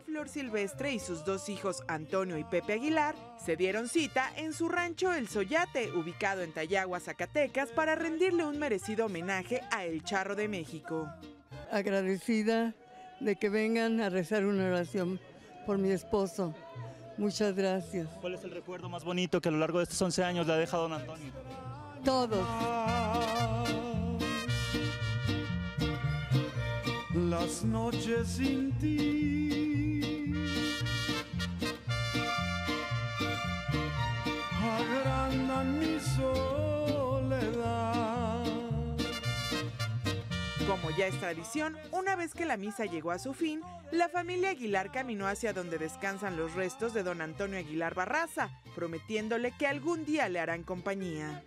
Flor Silvestre y sus dos hijos Antonio y Pepe Aguilar se dieron cita en su rancho El Soyate, ubicado en Tayagua, Zacatecas, para rendirle un merecido homenaje a El Charro de México. Agradecida de que vengan a rezar una oración por mi esposo. Muchas gracias. ¿Cuál es el recuerdo más bonito que a lo largo de estos 11 años le ha dejado don Antonio? Todos. Las noches sin ti agrandan mi soledad. Como ya es tradición, una vez que la misa llegó a su fin, la familia Aguilar caminó hacia donde descansan los restos de don Antonio Aguilar Barraza, prometiéndole que algún día le harán compañía.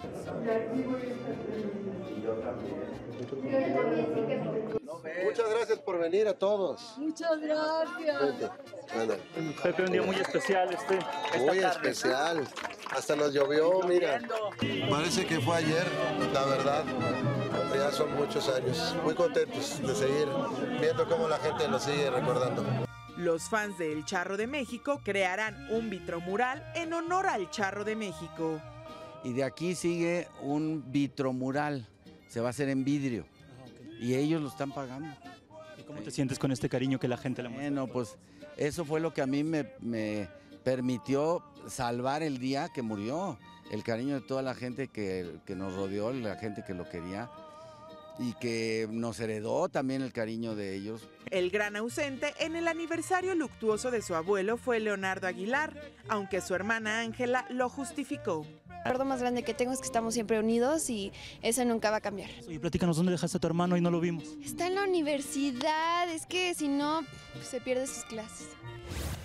Muchas gracias por venir a todos. Muchas gracias. Pepe, un día muy especial Muy especial. Hasta nos llovió, mira. Parece que fue ayer, la verdad. Ya son muchos años. Muy contentos de seguir viendo cómo la gente nos sigue recordando. Los fans de El Charro de México crearán un vitromural en honor al Charro de México. Y de aquí sigue un vitromural, se va a hacer en vidrio, y ellos lo están pagando. ¿Y cómo te sientes con este cariño que la gente le muestra? Bueno, pues eso fue lo que a mí me permitió salvar el día que murió, el cariño de toda la gente que nos rodeó, la gente que lo quería, y que nos heredó también el cariño de ellos. El gran ausente en el aniversario luctuoso de su abuelo fue Leonardo Aguilar, aunque su hermana Ángela lo justificó. El recuerdo más grande que tengo es que estamos siempre unidos y eso nunca va a cambiar. Oye, platícanos, ¿dónde dejaste a tu hermano y no lo vimos? Está en la universidad, es que si no, se pierde sus clases.